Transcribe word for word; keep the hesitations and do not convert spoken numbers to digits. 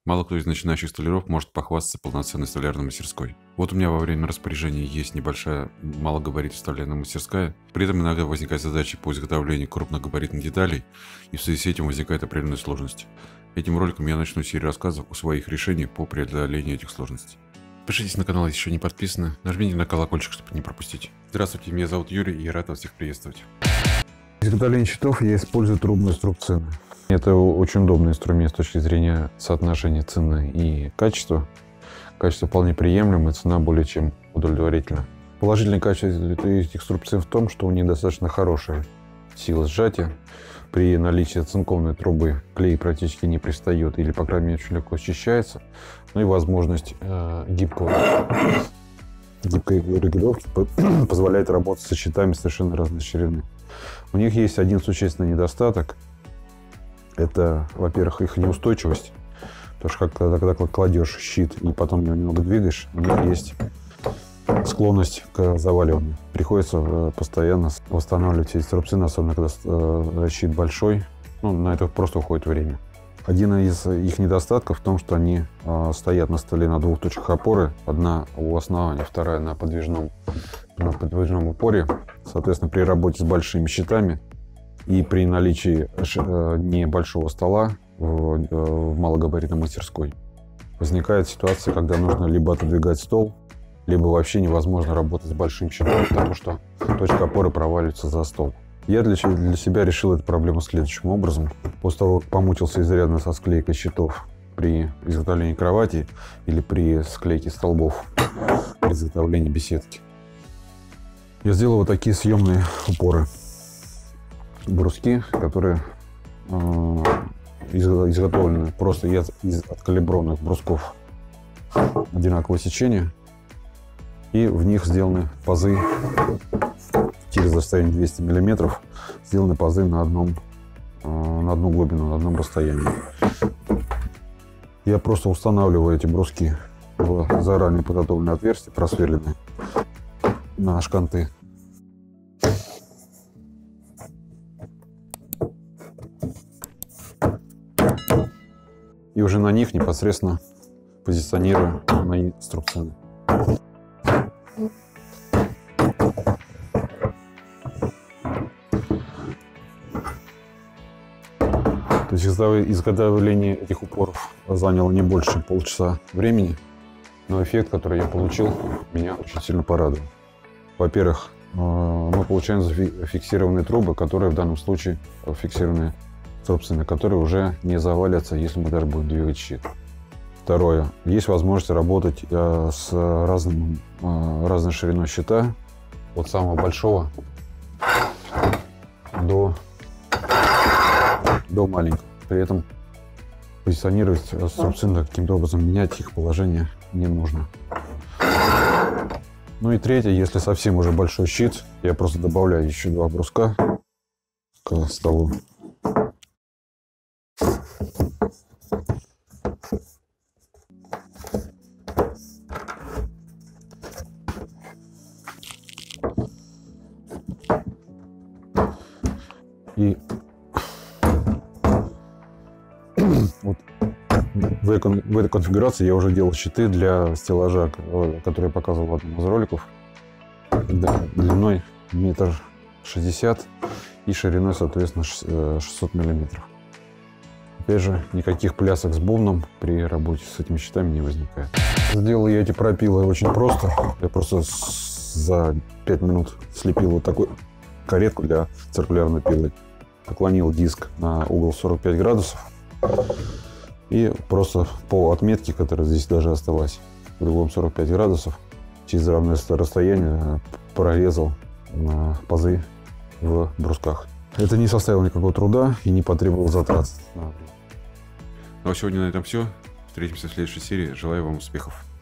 Мало кто из начинающих столяров может похвастаться полноценной столярной мастерской. Вот у меня во время распоряжения есть небольшая малогабаритная столярная мастерская. При этом иногда возникает задача по изготовлению крупногабаритных деталей, и в связи с этим возникает определенная сложность. Этим роликом я начну серию рассказов о своих решениях по преодолению этих сложностей. Подпишитесь на канал, если еще не подписаны, нажмите на колокольчик, чтобы не пропустить. Здравствуйте, меня зовут Юрий, и я рад вас всех приветствовать. Для изготовления щитов я использую трубную струбцину. Это очень удобный инструмент с точки зрения соотношения цены и качества. Качество вполне приемлемое, цена более чем удовлетворительна. Положительное качество этих струбцин в том, что у них достаточно хорошая сила сжатия. При наличии цинковной трубы клей практически не пристает или, по крайней мере, очень легко счищается. Ну и возможность э, гибкого, гибкой регулировки позволяет работать со щитами совершенно разной ширины. У них есть один существенный недостаток. Это, во-первых, их неустойчивость. Потому что когда, когда кладешь щит и потом его немного двигаешь, у них есть склонность к заваливанию. Приходится постоянно восстанавливать эти струбцины, особенно когда щит большой. Ну, на это просто уходит время. Один из их недостатков в том, что они стоят на столе на двух точках опоры. Одна у основания, вторая на подвижном, на подвижном упоре. Соответственно, при работе с большими щитами и при наличии небольшого стола в, в малогабаритной мастерской возникает ситуация, когда нужно либо отодвигать стол, либо вообще невозможно работать с большим щитом, потому что точка опоры проваливается за стол. Я для, для себя решил эту проблему следующим образом. После того, как помучился изрядно со склейкой щитов при изготовлении кровати или при склейке столбов при изготовлении беседки, я сделал вот такие съемные упоры. Бруски, которые э, изготовлены просто из, из откалиброванных брусков одинакового сечения. И в них сделаны пазы через расстояние двести миллиметров. Сделаны пазы на, одном, э, на одну глубину, на одном расстоянии. Я просто устанавливаю эти бруски в заранее подготовленное отверстие, просверленное на шканты. И уже на них непосредственно позиционирую мои струбцины. То есть изготовление этих упоров заняло не больше, чем полчаса времени. Но эффект, который я получил, меня очень сильно порадовал. Во-первых, мы получаем фиксированные трубы, которые в данном случае фиксированные струбцины, которые уже не завалятся, если мы даже будем двигать щит. Второе. Есть возможность работать э, с разным, э, разной шириной щита, от самого большого до, до маленького. При этом позиционировать струбцины каким-то образом, менять их положение не нужно. Ну и третье. Если совсем уже большой щит, я просто добавляю еще два бруска к столу. И вот в, этой, в этой конфигурации я уже делал щиты для стеллажа, который я показывал в одном из роликов. Длиной метр шестьдесят и шириной, соответственно, шестьсот миллиметров. Опять же, никаких плясок с бубном при работе с этими щитами не возникает. Сделал я эти пропилы очень просто. Я просто за пять минут слепил вот такую каретку для циркулярной пилы. Наклонил диск на угол сорок пять градусов. И просто по отметке, которая здесь даже осталась, углом сорок пять градусов, через равное расстояние прорезал пазы в брусках. Это не составило никакого труда и не потребовало затрат. Ну а сегодня на этом все. Встретимся в следующей серии. Желаю вам успехов.